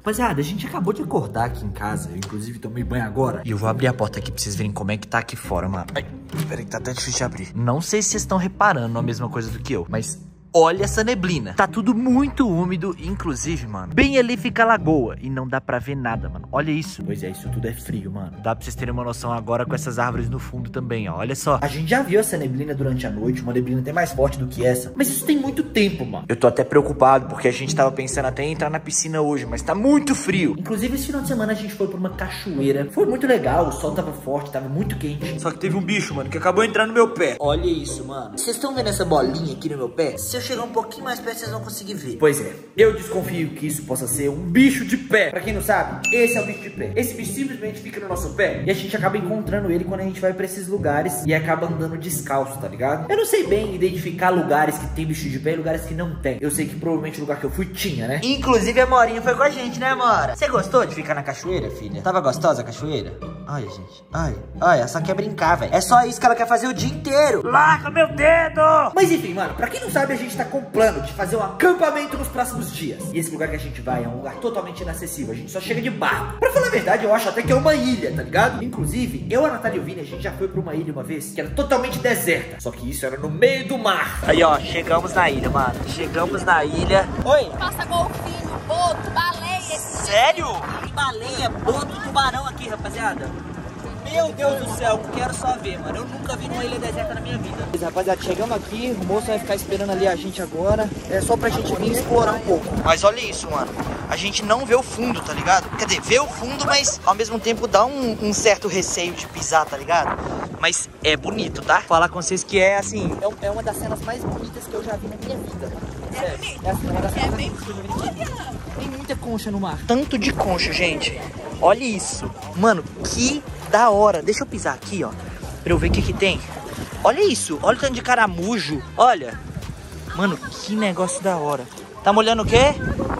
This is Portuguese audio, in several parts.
Rapaziada, a gente acabou de acordar aqui em casa. Eu, inclusive, tomei banho agora. E eu vou abrir a porta aqui pra vocês verem como é que tá aqui fora, mano. Ai, peraí que tá até difícil de abrir. Não sei se vocês estão reparando a mesma coisa do que eu, mas... olha essa neblina. Tá tudo muito úmido, inclusive, mano. Bem ali fica a lagoa e não dá pra ver nada, mano. Olha isso. Pois é, isso tudo é frio, mano. Dá pra vocês terem uma noção agora com essas árvores no fundo também, ó. Olha só. A gente já viu essa neblina durante a noite, uma neblina até mais forte do que essa. Mas isso tem muito tempo, mano. Eu tô até preocupado, porque a gente tava pensando até em entrar na piscina hoje, mas tá muito frio. Inclusive, esse final de semana a gente foi pra uma cachoeira. Foi muito legal, o sol tava forte, tava muito quente. Só que teve um bicho, mano, que acabou entrando no meu pé. Olha isso, mano. Vocês estão vendo essa bolinha aqui no meu pé? Se eu chegar um pouquinho mais perto, vocês vão conseguir ver. Pois é, eu desconfio que isso possa ser um bicho de pé. Pra quem não sabe, esse é o bicho de pé. Esse bicho simplesmente fica no nosso pé e a gente acaba encontrando ele quando a gente vai pra esses lugares e acaba andando descalço, tá ligado? Eu não sei bem identificar lugares que tem bicho de pé e lugares que não tem. Eu sei que provavelmente o lugar que eu fui tinha, né? Inclusive a Morinha foi com a gente, né, Mora? Você gostou de ficar na cachoeira, filha? Tava gostosa a cachoeira? Ai, gente. Ai, ela só quer brincar, velho. É só isso que ela quer fazer o dia inteiro. Larga meu dedo! Mas enfim, mano, pra quem não sabe, a gente tá com plano de fazer um acampamento nos próximos dias. E esse lugar que a gente vai é um lugar totalmente inacessível. A gente só chega de barco. Pra falar a verdade, eu acho até que é uma ilha, tá ligado? Inclusive, eu, a Natália e o Vini, a gente já foi pra uma ilha uma vez que era totalmente deserta. Só que isso era no meio do mar. Aí, ó, chegamos na ilha, mano. Chegamos na ilha. Oi! Passa golfinho, boto, baleia. Sério? Tem baleia, boto, tubarão aqui, rapaziada. Meu Deus do céu, quero só ver, mano. Eu nunca vi numa ilha deserta na minha vida. Rapaziada, chegamos aqui, o moço vai ficar esperando ali a gente agora. É só pra gente vir explorar um pouco. Mas olha isso, mano. A gente não vê o fundo, tá ligado? Quer dizer, vê o fundo, mas ao mesmo tempo dá um certo receio de pisar, tá ligado? Mas é bonito, tá? Falar com vocês que é assim, é uma das cenas mais bonitas que eu já vi na minha vida. É bonito. É uma das cenas mais bonitas que eu já vi na minha vida. Tem muita concha no mar. Tanto de concha, gente. Olha isso. Mano, que da hora. Deixa eu pisar aqui, ó, pra eu ver o que tem. Olha isso. Olha o tanto de caramujo. Olha. Mano, que negócio da hora. Tá molhando o quê?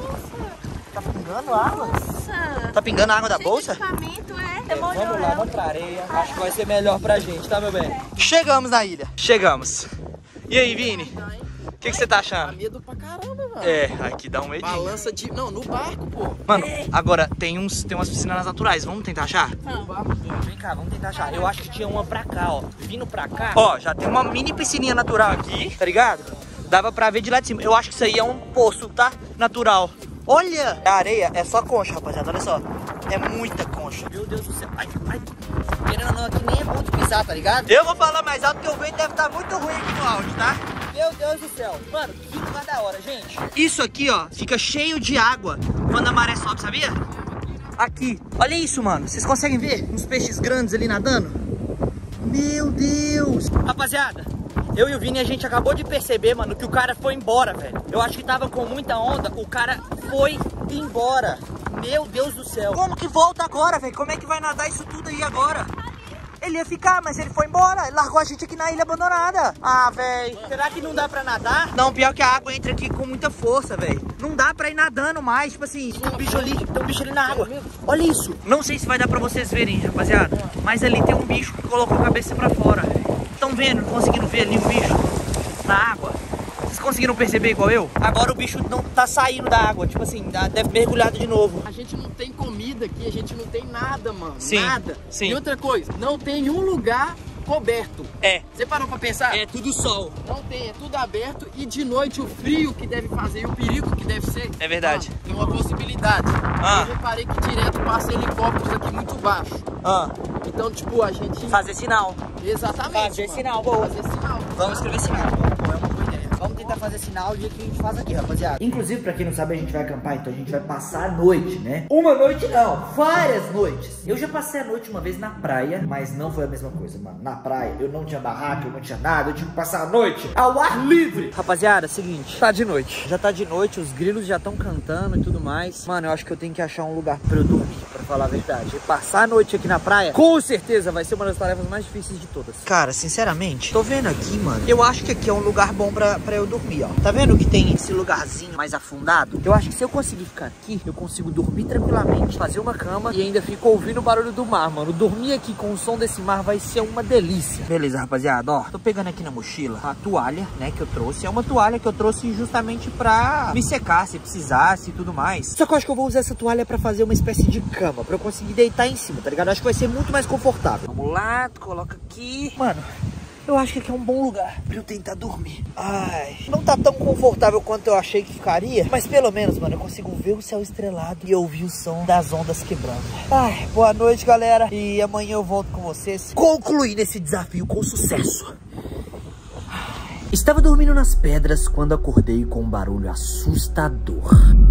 Tá pingando água? Nossa. Tá pingando a água da bolsa? Equipamento Vamos lá, vamos pra areia. Acho que vai ser melhor pra gente, tá, meu bem? Chegamos na ilha. Chegamos. E aí, Vini? O que você tá achando? Dá medo pra caramba, mano. É, aqui dá um medinho. Balança de... Não, no barco, pô. Mano, agora tem umas piscinas naturais. Vamos tentar achar? No barco. Vem cá, vamos tentar achar. Eu acho que tinha uma pra cá, ó. Vindo pra cá. Ó, já tem uma mini piscininha natural aqui, tá ligado? Dava pra ver de lá de cima. Eu acho que isso aí é um poço, tá? Natural. Olha! A areia é só concha, rapaziada. Olha só. É muita concha. Meu Deus do céu. Ai, ai. Querendo ou não, aqui nem é bom de pisar, tá ligado? Eu vou falar mais alto porque o vento deve estar muito ruim aqui no áudio, tá? Meu Deus do céu. Mano, que lugar da hora, gente. Isso aqui, ó, fica cheio de água quando a maré sobe, sabia? Aqui. Olha isso, mano. Vocês conseguem ver uns peixes grandes ali nadando? Meu Deus. Rapaziada, eu e o Vini, a gente acabou de perceber, mano, que o cara foi embora, velho. Eu acho que tava com muita onda, o cara foi embora. Meu Deus do céu. Como que volta agora, velho? Como é que vai nadar isso tudo aí agora? Ele ia ficar, mas ele foi embora. Ele largou a gente aqui na ilha abandonada. Ah, velho. Será que não dá pra nadar? Não, pior que a água entra aqui com muita força, velho. Não dá pra ir nadando mais. Tipo assim, tem um bicho ali na água. Olha isso. Não sei se vai dar pra vocês verem, rapaziada. Mas ali tem um bicho que colocou a cabeça pra fora. Estão vendo? Conseguindo ver ali um bicho na água? Vocês conseguiram perceber igual eu? Agora o bicho não tá saindo da água. Tipo assim, deve mergulhado de novo. A gente não tem comida aqui, a gente não tem nada, mano. Sim, nada. sim. E outra coisa, não tem um lugar coberto. É. Você parou pra pensar? É tudo sol. Não tem, é tudo aberto e de noite o frio que deve fazer e o perigo que deve ser. É verdade. Tem uma possibilidade. Eu reparei que direto passa helicópteros aqui muito baixo. Então, tipo, a gente... Fazer sinal. Exatamente. Fazer mano. sinal, boa. Fazer sinal. Vamos escrever sinal. Pô, é uma boa ideia. Vamos tentar fazer sinal do jeito que a gente faz aqui, rapaziada. Inclusive, pra quem não sabe, a gente vai acampar, então a gente vai passar a noite, né? Uma noite não, várias noites. Eu já passei a noite uma vez na praia, mas não foi a mesma coisa, mano. Na praia, eu não tinha barraca, eu não tinha nada, eu tive que passar a noite ao ar livre. Rapaziada, seguinte, tá de noite. Já tá de noite, os grilos já estão cantando e tudo mais. Mano, eu acho que eu tenho que achar um lugar pra eu dormir, pra falar a verdade. E passar a noite aqui na praia, com certeza, vai ser uma das tarefas mais difíceis de todas. Cara, sinceramente, tô vendo aqui, mano, eu acho que aqui é um lugar bom pra eu dormir. dormir, ó. Tá vendo que tem esse lugarzinho mais afundado? Eu acho que se eu conseguir ficar aqui, eu consigo dormir tranquilamente, fazer uma cama e ainda fico ouvindo o barulho do mar, mano. Dormir aqui com o som desse mar vai ser uma delícia. Beleza, rapaziada, ó. Tô pegando aqui na mochila a toalha, né, que eu trouxe. É uma toalha que eu trouxe justamente pra me secar, se precisasse e tudo mais. Só que eu acho que eu vou usar essa toalha pra fazer uma espécie de cama, pra eu conseguir deitar em cima, tá ligado? Eu acho que vai ser muito mais confortável. Vamos lá, coloca aqui. Mano, eu acho que aqui é um bom lugar pra eu tentar dormir. Ai, não tá tão confortável quanto eu achei que ficaria, mas pelo menos, mano, eu consigo ver o céu estrelado e ouvir o som das ondas quebrando. Ai, boa noite, galera. E amanhã eu volto com vocês, concluindo esse desafio com sucesso. Estava dormindo nas pedras quando acordei com um barulho assustador.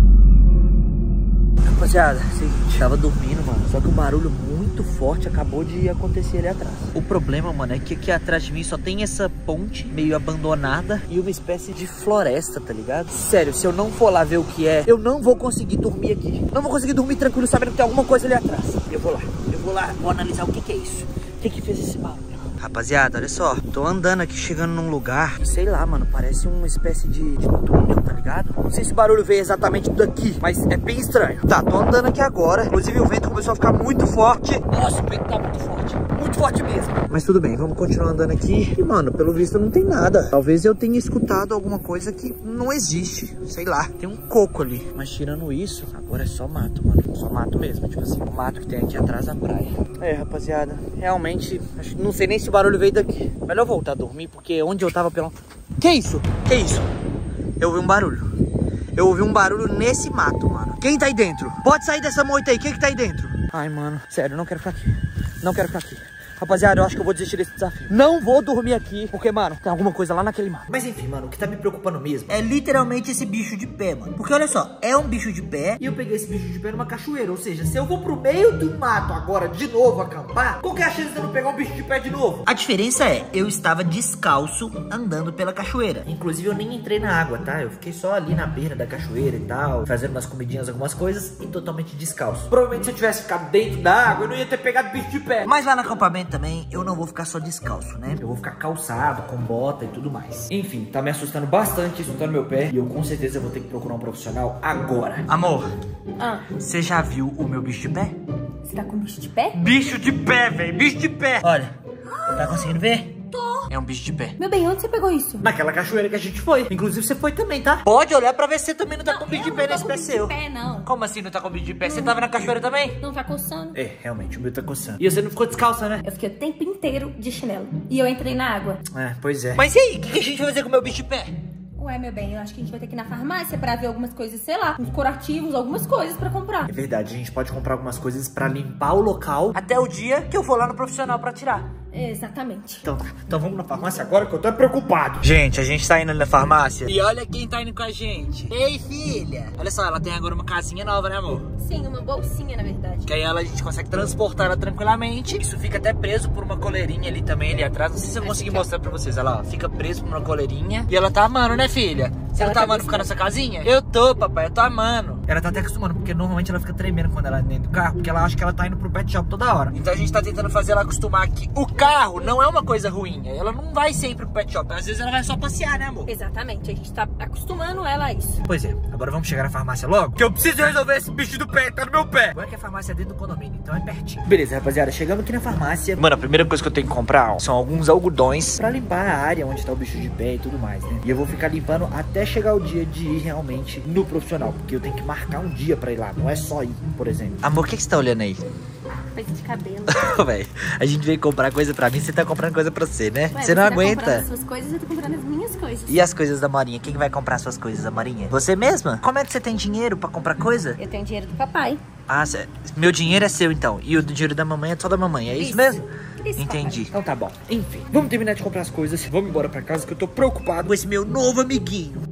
Rapaziada, seguinte, tava dormindo, mano, só que um barulho muito forte acabou de acontecer ali atrás. O problema, mano, é que aqui atrás de mim só tem essa ponte meio abandonada e uma espécie de floresta, tá ligado? Sério, se eu não for lá ver o que é, eu não vou conseguir dormir aqui. Não vou conseguir dormir tranquilo sabendo que tem alguma coisa ali atrás. Eu vou lá, vou analisar o que é isso. O que fez esse barulho? Rapaziada, olha só, tô andando aqui, chegando num lugar, sei lá, mano, parece uma espécie de túnel, tá ligado? Não sei se o barulho veio exatamente daqui, mas é bem estranho. Tá, tô andando aqui agora, inclusive o vento começou a ficar muito forte. Nossa, o vento tá muito forte mesmo. Mas tudo bem, vamos continuar andando aqui. E, mano, pelo visto não tem nada. Talvez eu tenha escutado alguma coisa que não existe, sei lá, tem um coco ali. Mas tirando isso, agora é só mato, mano, só mato mesmo, tipo assim, o mato que tem aqui atrás da praia. É, rapaziada, realmente, não sei nem se o barulho veio daqui. Melhor voltar a dormir, porque onde eu tava pelo... Que isso? Que isso? Eu ouvi um barulho. Eu ouvi um barulho nesse mato, mano. Quem tá aí dentro? Pode sair dessa moita aí. Quem que tá aí dentro? Ai, mano. Sério, não quero ficar aqui. Não quero ficar aqui. Rapaziada, eu acho que eu vou desistir desse desafio. Não vou dormir aqui, porque, mano, tem alguma coisa lá naquele mar. Mas enfim, mano, o que tá me preocupando mesmo é literalmente esse bicho de pé, mano. Porque olha só, é um bicho de pé e eu peguei esse bicho de pé numa cachoeira. Ou seja, se eu vou pro meio do mato agora de novo acampar, qual que é a chance de eu não pegar um bicho de pé de novo? A diferença é, eu estava descalço andando pela cachoeira. Inclusive, eu nem entrei na água, tá? Eu fiquei só ali na beira da cachoeira e tal, fazendo umas comidinhas, algumas coisas e totalmente descalço. Provavelmente se eu tivesse ficado dentro da água, eu não ia ter pegado bicho de pé. Mas lá no acampamento também, eu não vou ficar só descalço, né? Eu vou ficar calçado, com bota e tudo mais. Enfim, tá me assustando bastante isso tá no meu pé. E eu com certeza vou ter que procurar um profissional agora. Amor, você já viu o meu bicho de pé? Você tá com bicho de pé? Bicho de pé, velho, bicho de pé. Olha, tá conseguindo ver? Tô. É um bicho de pé. Meu bem, onde você pegou isso? Naquela cachoeira que a gente foi. Inclusive você foi também, tá? Pode olhar pra ver se você também não tá com bicho de pé nesse pé seu. Não tá com bicho de pé, não. Como assim não tá com bicho de pé? Você tava na cachoeira também? Não tá coçando. É, realmente, o meu tá coçando. E você não ficou descalça, né? Eu fiquei o tempo inteiro de chinelo. E eu entrei na água. É, pois é. Mas e aí, o que a gente vai fazer com o meu bicho de pé? Ué, meu bem, eu acho que a gente vai ter que ir na farmácia pra ver algumas coisas, sei lá, uns curativos, algumas coisas pra comprar. É verdade, a gente pode comprar algumas coisas pra limpar o local até o dia que eu for lá no profissional pra tirar. Exatamente. Então tá, então vamos na farmácia agora que eu tô preocupado. Gente, a gente tá indo na farmácia. E olha quem tá indo com a gente. Ei, filha. Olha só, ela tem agora uma casinha nova, né, amor? Sim, uma bolsinha, na verdade. Que aí a gente consegue transportar ela tranquilamente. Isso fica até preso por uma coleirinha ali também, ali atrás. Não sei se eu consegui mostrar pra vocês. Olha lá, ó, fica preso por uma coleirinha. E ela tá amando, né, filha? Você não tá amando ficar nessa casinha? Eu tô, papai, eu tô amando. Ela tá até acostumando, porque normalmente ela fica tremendo quando ela é dentro do carro, porque ela acha que ela tá indo pro pet shop toda hora. Então a gente tá tentando fazer ela acostumar que o carro não é uma coisa ruim. Ela não vai sempre pro pet shop. Às vezes ela vai só passear, né, amor? Exatamente, a gente tá acostumando ela a isso. Pois é, agora vamos chegar na farmácia logo, que eu preciso resolver esse bicho do pé, tá no meu pé. Agora que a farmácia é dentro do condomínio, então é pertinho. Beleza, rapaziada, chegamos aqui na farmácia. Mano, a primeira coisa que eu tenho que comprar, ó, são alguns algodões pra limpar a área onde tá o bicho de pé e tudo mais, né? E eu vou ficar limpando até chegar o dia de ir realmente no profissional, porque eu tenho que marcar um dia pra ir lá, não é só ir, por exemplo. Amor, o que você tá olhando aí? Peito de cabelo. Véi, a gente veio comprar coisa pra mim, você tá comprando coisa pra você, né? Ué, você não aguenta. Tá comprando as suas coisas, eu tô comprando as minhas coisas. E as coisas da Marinha? Quem vai comprar suas coisas, Marinha? Você mesma? Como é que você tem dinheiro pra comprar coisa? Eu tenho dinheiro do papai. Ah, meu dinheiro é seu então. E o dinheiro da mamãe é só da mamãe, é isso mesmo? Isso, entendi. papai. Então tá bom. Enfim, vamos terminar de comprar as coisas. Vamos embora pra casa que eu tô preocupado com esse meu novo amiguinho.